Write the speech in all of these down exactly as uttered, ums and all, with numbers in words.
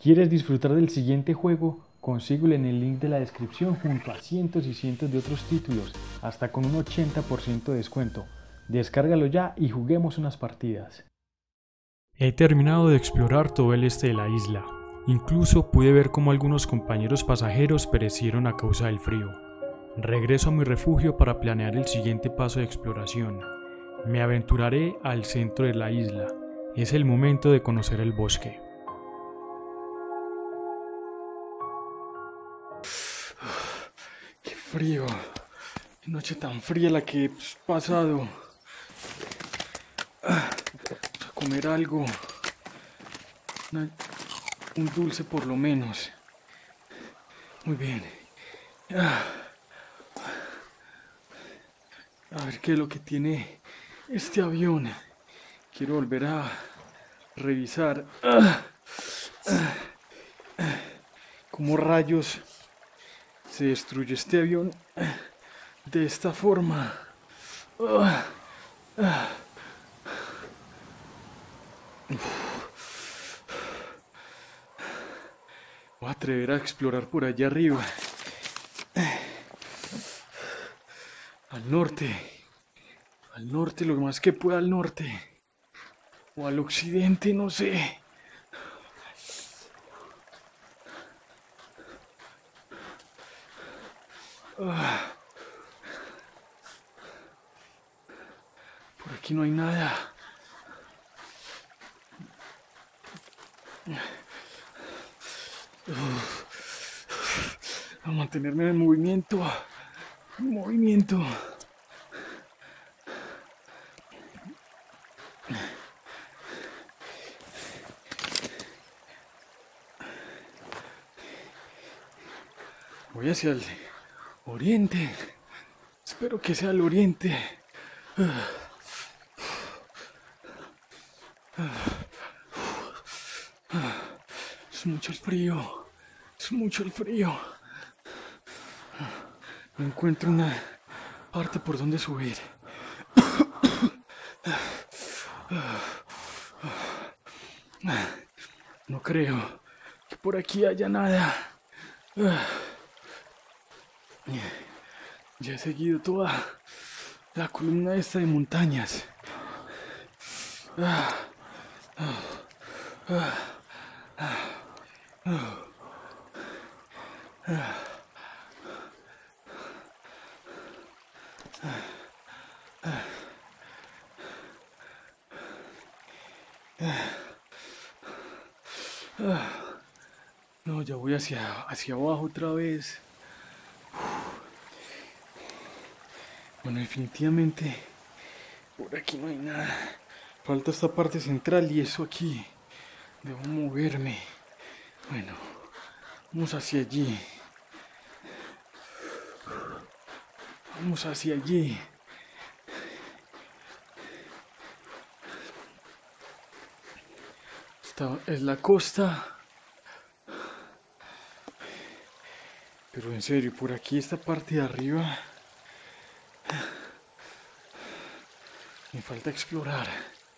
¿Quieres disfrutar del siguiente juego? Consíguelo en el link de la descripción junto a cientos y cientos de otros títulos, hasta con un ochenta por ciento de descuento. Descárgalo ya y juguemos unas partidas. He terminado de explorar todo el este de la isla. Incluso pude ver cómo algunos compañeros pasajeros perecieron a causa del frío. Regreso a mi refugio para planear el siguiente paso de exploración. Me aventuraré al centro de la isla. Es el momento de conocer el bosque. ¡Qué frío! ¡Qué noche tan fría la que he pasado! Ah, a comer algo. Una, un dulce por lo menos. Muy bien. Ah, a ver qué es lo que tiene este avión. Quiero volver a revisar. Ah, ah, ah, ¿Cómo rayos se destruye este avión de esta forma? Ah, ah. Voy a atrever a explorar por allá arriba. Al norte. Al norte, lo más que pueda al norte. O al occidente, no sé. Ah. Por aquí no hay nada. A mantenerme en movimiento. En movimiento. Voy hacia el oriente. Espero que sea el oriente. Es mucho el frío. Es mucho el frío. No encuentro una parte por donde subir. No creo que por aquí haya nada. Ya he seguido toda la columna esta de montañas. No, ya voy hacia, hacia abajo otra vez. Bueno, definitivamente por aquí no hay nada. Falta esta parte central y eso aquí. Debo moverme. Bueno, vamos hacia allí. Vamos hacia allí. Esta es la costa. Pero en serio, por aquí esta parte de arriba me falta explorar.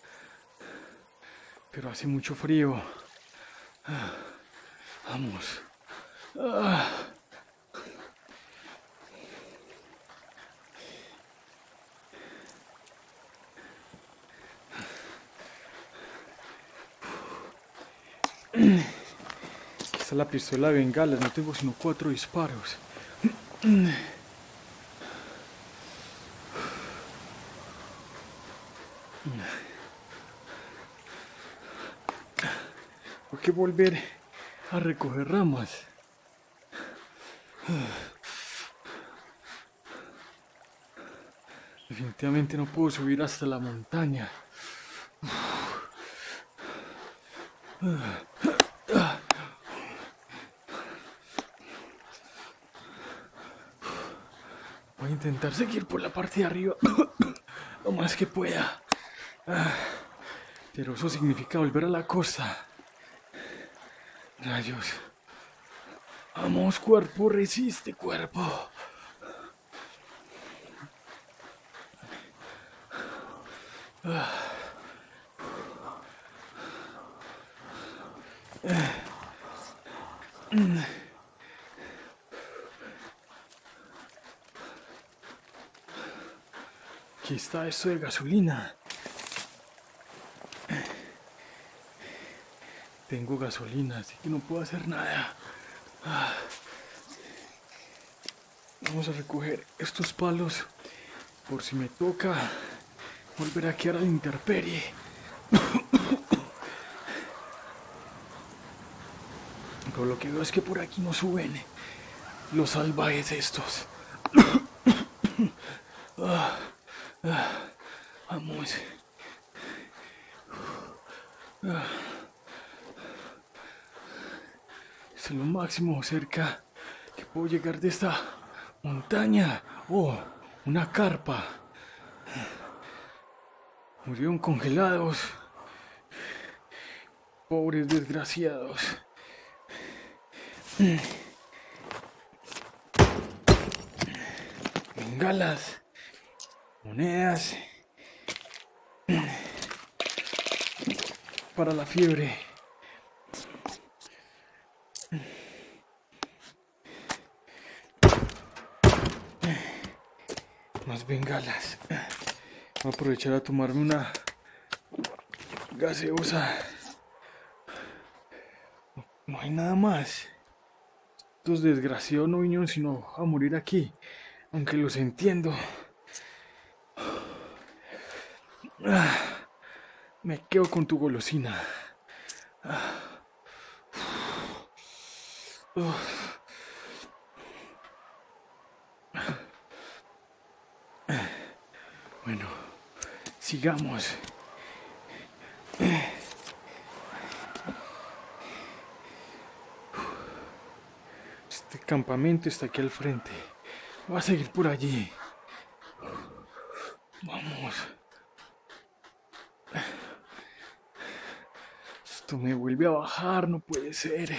Pero hace mucho frío. Vamos. Aquí está la pistola de bengalas, no tengo sino cuatro disparos. Tengo que volver a recoger ramas. Definitivamente no puedo subir hasta la montaña. Voy a intentar seguir por la parte de arriba lo más que pueda. Pero eso significa volver a la costa. Rayos. Vamos, cuerpo, resiste, cuerpo. Aquí está esto de gasolina. Tengo gasolina, así que no puedo hacer nada. Ah. Vamos a recoger estos palos por si me toca volver a quedar a la intemperie. Pero lo que veo es que por aquí no suben los salvajes estos. Ah, ah, vamos. Ah. Es lo máximo cerca que puedo llegar de esta montaña. Oh, una carpa. Murieron congelados. Pobres desgraciados. Bengalas, monedas para la fiebre. Más bengalas. Voy a aprovechar a tomarme una gaseosa. No, no hay nada más. Estos desgraciados no vinieron sino a morir aquí, aunque los entiendo. Ah, me quedo con tu golosina. Ah. Uh. Bueno, sigamos. Este campamento está aquí al frente. Voy a seguir por allí. Vamos. Esto me vuelve a bajar, no puede ser.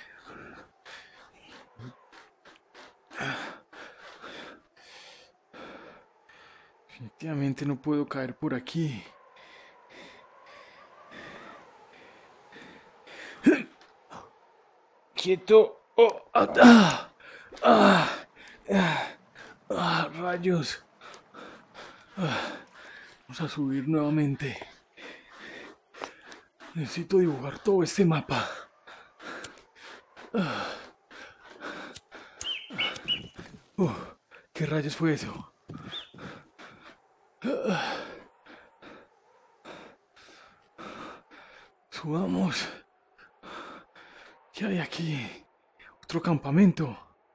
Definitivamente no puedo caer por aquí. Quieto. Oh, ah, ah, ah, ah, ah, rayos. Ah, vamos a subir nuevamente. Necesito dibujar todo este mapa. Ah. Uh, ¿qué rayos fue eso? Ah. Subamos. ¿Qué hay aquí? Otro campamento.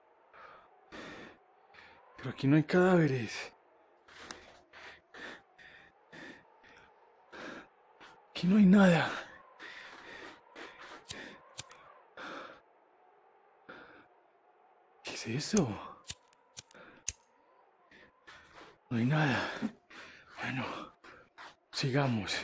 Pero aquí no hay cadáveres. Aquí no hay nada. ¿Qué es eso? No hay nada. Bueno, sigamos.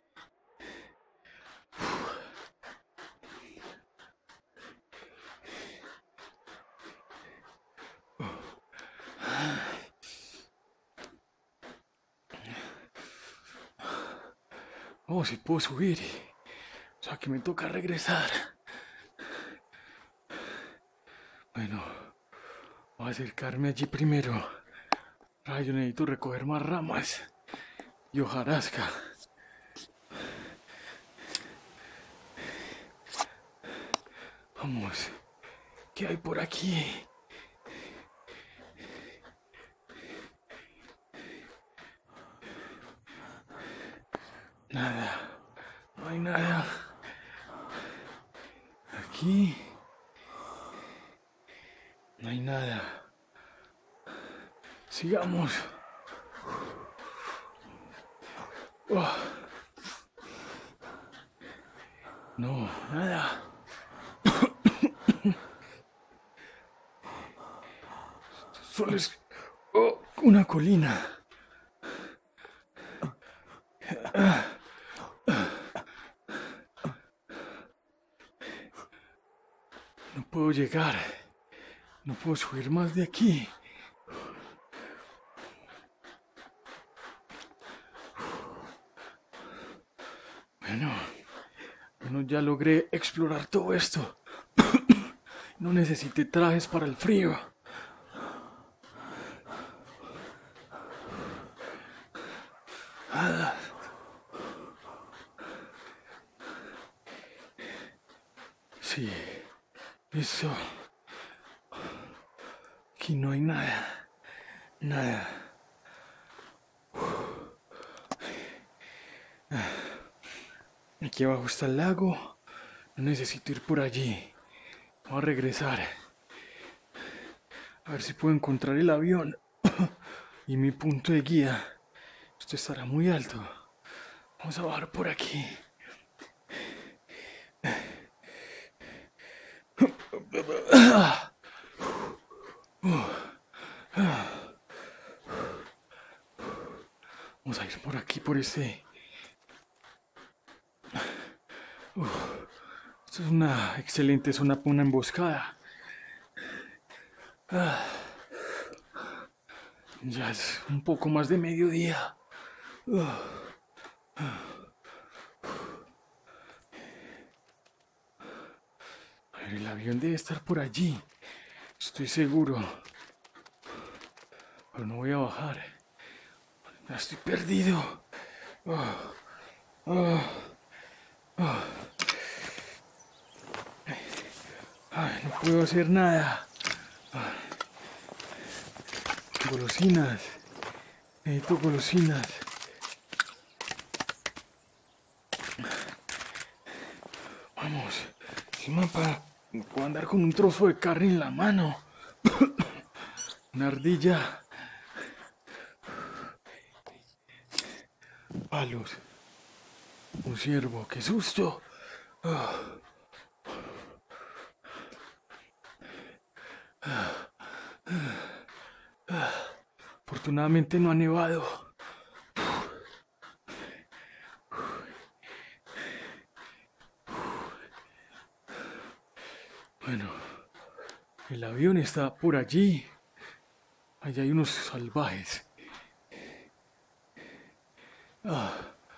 Oh, si puedo subir. O sea que me toca regresar. Bueno, voy a acercarme allí primero. Ay, yo necesito recoger más ramas y hojarasca. Vamos, ¿qué hay por aquí? Nada, no hay nada. Aquí no hay nada. Sigamos. Oh. No, nada. Solo es oh, una colina. No puedo llegar. No puedo subir más de aquí. Bueno, bueno, ya logré explorar todo esto. no necesité trajes para el frío. Ah. Sí, eso. Aquí no hay nada, nada. Aquí abajo está el lago. No necesito ir por allí. Voy a regresar. A ver si puedo encontrar el avión y mi punto de guía. Esto estará muy alto. Vamos a bajar por aquí. Vamos a ir por aquí, por este. Esto es una excelente zona para una emboscada. Ya es un poco más de mediodía. A ver, el avión debe estar por allí. Estoy seguro. Pero no voy a bajar. Ya estoy perdido. Oh, oh, oh. Ay, no puedo hacer nada. Golosinas. Necesito golosinas. Vamos. Encima para... puedo andar con un trozo de carne en la mano. Una ardilla. Palos. Un ciervo. ¡Qué susto! Oh. Afortunadamente no ha nevado. Bueno, el avión está por allí. Allá hay unos salvajes. Ah.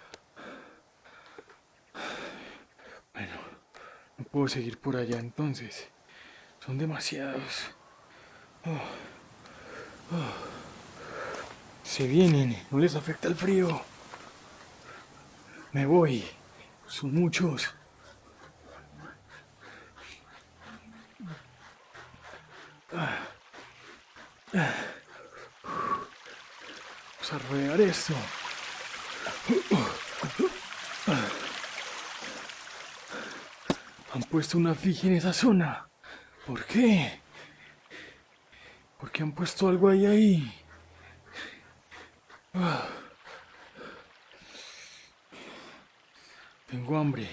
Bueno, no puedo seguir por allá entonces. Son demasiados. Oh. Oh. Se vienen, no les afecta el frío. Me voy. Son muchos. Ah. Ah. Vamos a rodear esto. Han puesto una efigie en esa zona. ¿Por qué? ¿Por qué han puesto algo ahí ahí? Ah. Tengo hambre.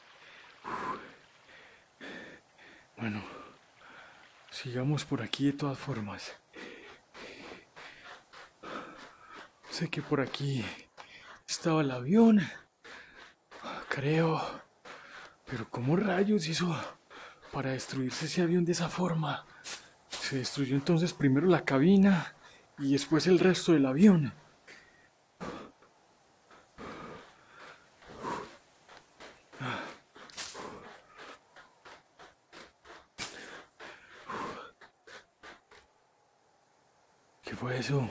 Bueno, sigamos por aquí de todas formas. Sé que por aquí estaba el avión, creo. Pero ¿cómo rayos hizo para destruirse ese avión de esa forma? Se destruyó entonces primero la cabina y después el resto del avión. ¿Qué fue eso?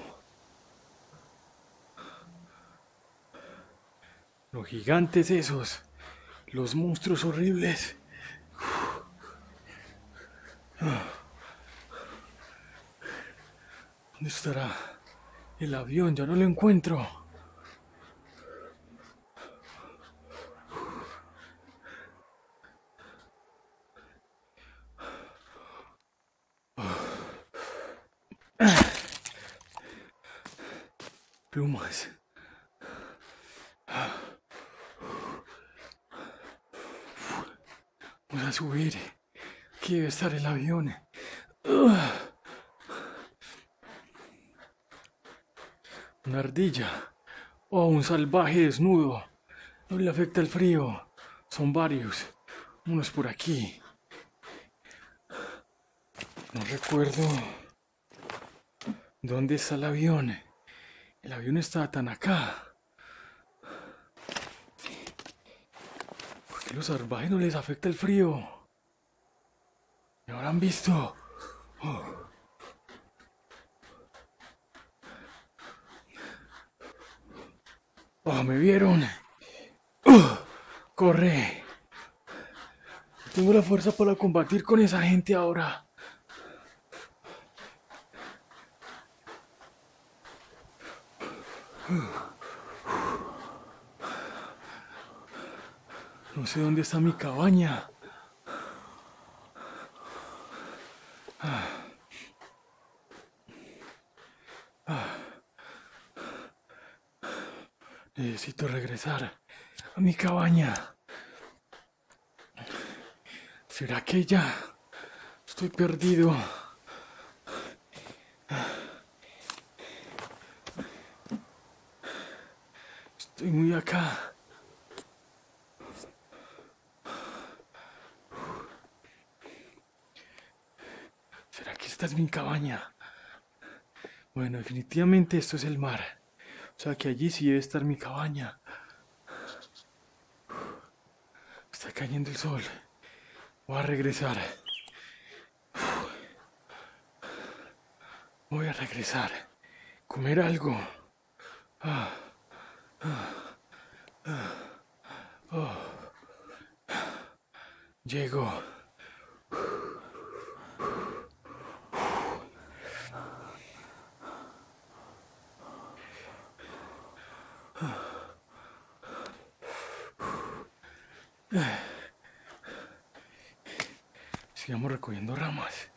Los gigantes esos, los monstruos horribles. ¿Dónde estará el avión? Ya no lo encuentro. Plumas. Vamos a subir. Aquí debe estar el avión. Una ardilla. Oh, un salvaje desnudo. No le afecta el frío. Son varios. Unos por aquí. No recuerdo dónde está el avión. El avión estaba tan acá. ¿Por qué a los salvajes no les afecta el frío? Ya habrán visto. Oh. Oh, me vieron. Uh, corre. Tengo la fuerza para combatir con esa gente ahora. No sé dónde está mi cabaña. Necesito regresar a mi cabaña. ¿Será que ya estoy perdido? Estoy muy acá. ¿Será que esta es mi cabaña? Bueno, definitivamente esto es el mar. O sea que allí sí debe estar mi cabaña. Está cayendo el sol. Voy a regresar. Voy a regresar. Comer algo. Ah, ah, ah, oh. Llego. Sigamos recogiendo ramas.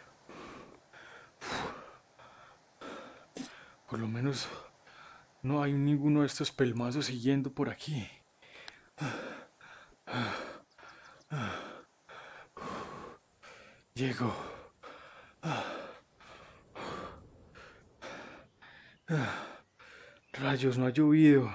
Por lo menos no hay ninguno de estos pelmazos siguiendo por aquí. Llego. Rayos, no ha llovido.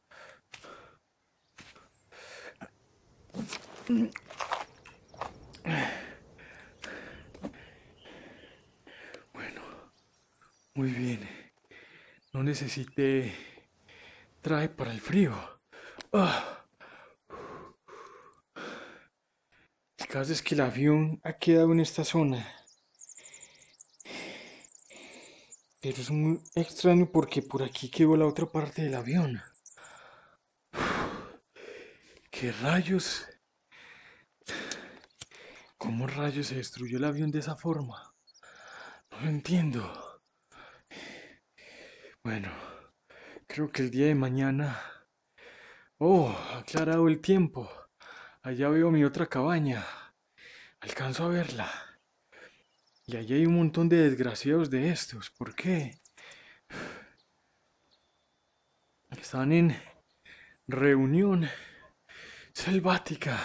Bueno, muy bien. No necesité traje para el frío. Ah. El caso es que el avión ha quedado en esta zona. Pero es muy extraño porque por aquí quedó la otra parte del avión. ¿Qué rayos? ¿Cómo rayos se destruyó el avión de esa forma? No lo entiendo. Bueno, creo que el día de mañana... Oh, ha aclarado el tiempo. Allá veo mi otra cabaña. Alcanzo a verla. Y allí hay un montón de desgraciados de estos. ¿Por qué? Están en reunión selvática.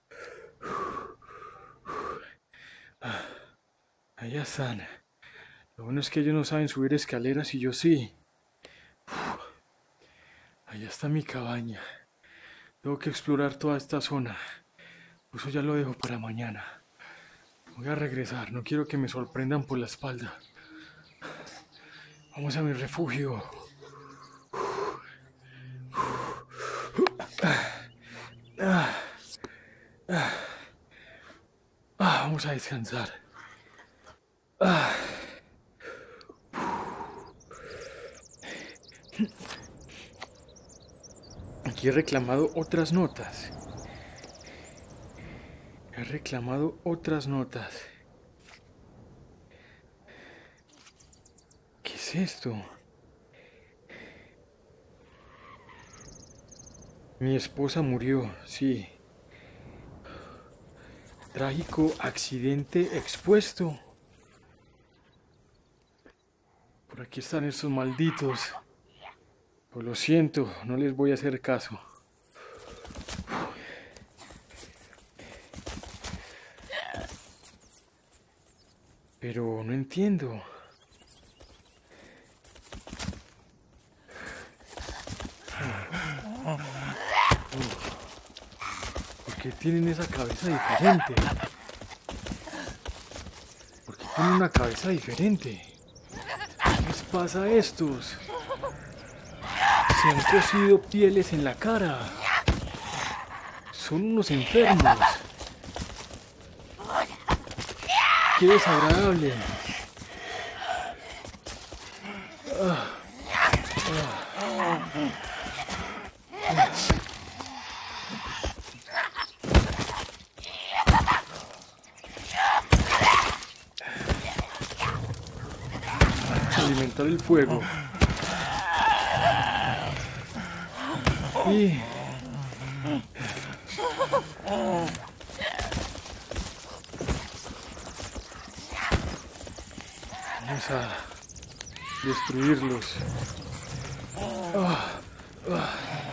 Allá están. Lo bueno es que ellos no saben subir escaleras y yo sí. Allá está mi cabaña. Tengo que explorar toda esta zona. Eso ya lo dejo para mañana. Voy a regresar. No quiero que me sorprendan por la espalda. Vamos a mi refugio. Ah, ah, ah, vamos a descansar. Ah. Aquí he reclamado otras notas. He reclamado otras notas. ¿Qué es esto? Mi esposa murió, sí. Trágico accidente expuesto. Por aquí están esos malditos. Pues lo siento, no les voy a hacer caso. Pero no entiendo. ¿Por qué tienen esa cabeza diferente? ¿Por qué tienen una cabeza diferente? ¿Qué les pasa a estos? Se han cosido pieles en la cara. Son unos enfermos. qué desagradable. Ah. Alimentar el fuego. Y vamos a destruirlos. Oh, oh.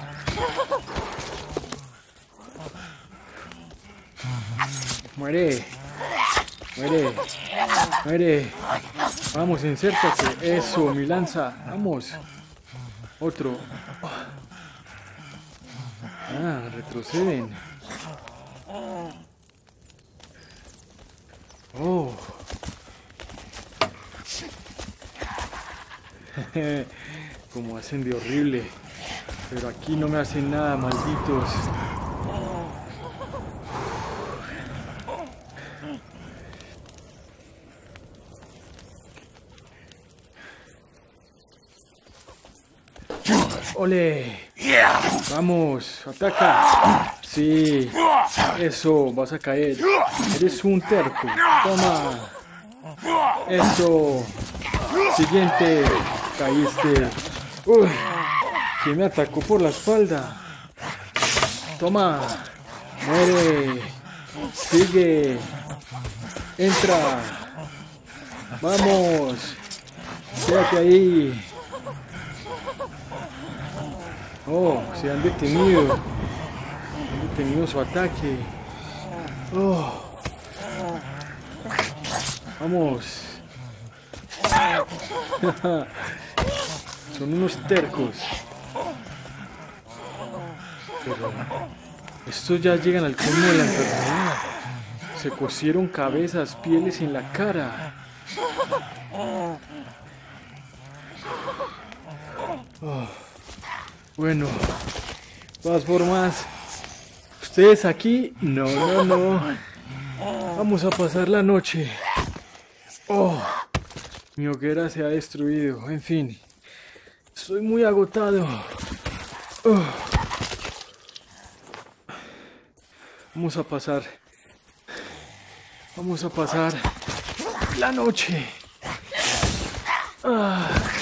Muere, muere, muere. Vamos, ensértate. Eso, mi lanza. Vamos. Otro. Ah, retroceden. Oh. Como hacen de horrible. Pero aquí no me hacen nada, malditos. ¡Ole! Vamos, ataca. Sí, eso, vas a caer. Eres un terco. Toma. Eso. Siguiente. Caíste. Uy, ¿quién me atacó por la espalda? Toma. Muere. Sigue. Entra. Vamos. Quédate ahí. Oh, se han detenido. Han detenido su ataque. Oh. Vamos. Son unos tercos. Pero estos ya llegan al colmo de la enfermedad. Se cosieron cabezas, pieles en la cara. Oh. Bueno, de todas formas, ustedes aquí, no, no, no. Vamos a pasar la noche. Oh, mi hoguera se ha destruido. En fin, estoy muy agotado. Oh. Vamos a pasar. Vamos a pasar la noche. Ah.